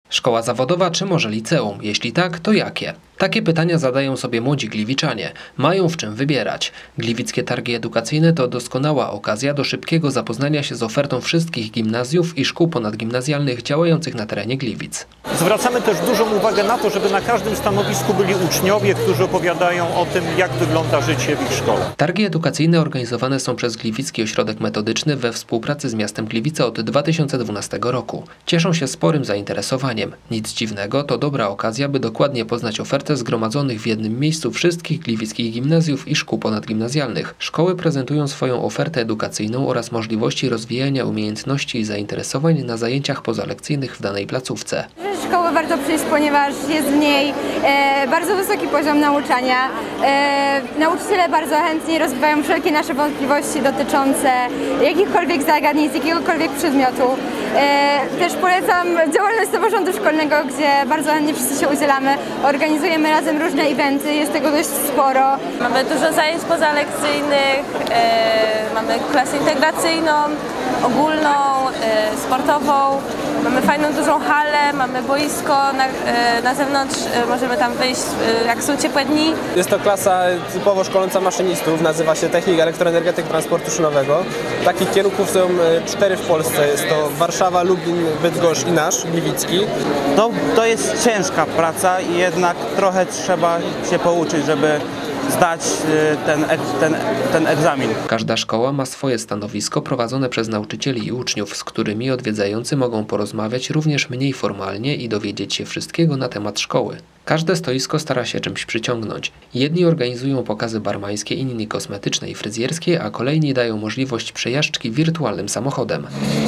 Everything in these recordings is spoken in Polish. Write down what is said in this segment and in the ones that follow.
Szkoła zawodowa czy może liceum? Jeśli tak, to jakie? Takie pytania zadają sobie młodzi gliwiczanie. Mają w czym wybierać. Gliwickie Targi Edukacyjne to doskonała okazja do szybkiego zapoznania się z ofertą wszystkich gimnazjów i szkół ponadgimnazjalnych działających na terenie Gliwic. Zwracamy też dużą uwagę na to, żeby na każdym stanowisku byli uczniowie, którzy opowiadają o tym, jak wygląda życie w ich szkole. Targi edukacyjne organizowane są przez Gliwicki Ośrodek Metodyczny we współpracy z miastem Gliwice od 2012 roku. Cieszą się sporym zainteresowaniem. Nic dziwnego, to dobra okazja, by dokładnie poznać ofertę zgromadzonych w jednym miejscu wszystkich gliwickich gimnazjów i szkół ponadgimnazjalnych. Szkoły prezentują swoją ofertę edukacyjną oraz możliwości rozwijania umiejętności i zainteresowań na zajęciach pozalekcyjnych w danej placówce. Szkoły warto przyjść, ponieważ jest w niej bardzo wysoki poziom nauczania. Nauczyciele bardzo chętnie rozwijają wszelkie nasze wątpliwości dotyczące jakichkolwiek zagadnień z jakiegokolwiek przedmiotu. Też polecam działalność samorządu szkolnego, gdzie bardzo chętnie wszyscy się udzielamy. Organizujemy razem różne eventy, jest tego dość sporo. Mamy dużo zajęć pozalekcyjnych, mamy klasę integracyjną, ogólną, sportową. Mamy fajną dużą halę, mamy boisko, na zewnątrz możemy tam wyjść, jak są ciepłe dni. Jest to klasa typowo szkoląca maszynistów, nazywa się Technik Elektroenergetyk Transportu Szynowego. Takich kierunków są 4 w Polsce, jest to Warszawa, Lublin, Bydgoszcz i nasz, Gliwicki. To jest ciężka praca i jednak trochę trzeba się pouczyć, żeby zdać ten egzamin. Każda szkoła ma swoje stanowisko prowadzone przez nauczycieli i uczniów, z którymi odwiedzający mogą porozmawiać również mniej formalnie i dowiedzieć się wszystkiego na temat szkoły. Każde stoisko stara się czymś przyciągnąć. Jedni organizują pokazy barmańskie, inni kosmetyczne i fryzjerskie, a kolejni dają możliwość przejażdżki wirtualnym samochodem.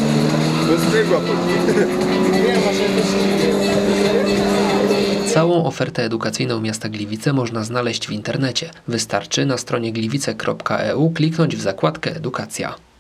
Całą ofertę edukacyjną miasta Gliwice można znaleźć w internecie. Wystarczy na stronie gliwice.eu kliknąć w zakładkę Edukacja.